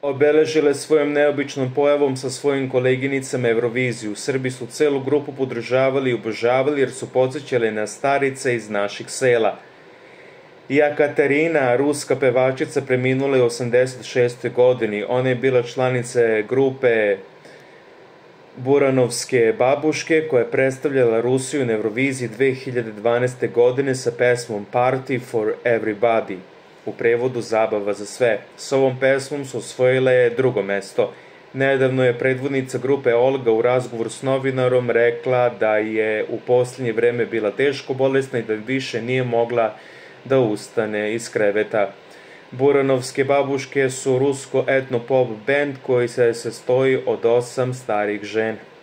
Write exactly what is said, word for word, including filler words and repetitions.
obeležile svojom neobičnom pojavom sa svojim koleginicama Euroviziju. Srbi su celu grupu podržavali i obožavali jer su podsjećali na starice iz naših sela. Jekaterina, ruska pevačica, preminula je u osamdeset šestoj godini. Ona je bila članica grupe Buranovske babuške koja je predstavljala Rusiju na Euroviziji dve hiljade dvanaeste. godine sa pesmom Party for Everybody, u prevodu Zabava za sve. S ovom pesmom su osvojile drugo mesto. Nedavno je predvodnica grupe Olga u razgovoru s novinarom rekla da je u posljednje vreme bila teško bolesna i da više nije mogla da ustane iz kreveta. Buranovske babuške su rusko etno-pop band koji se sastoji od osam starih žena.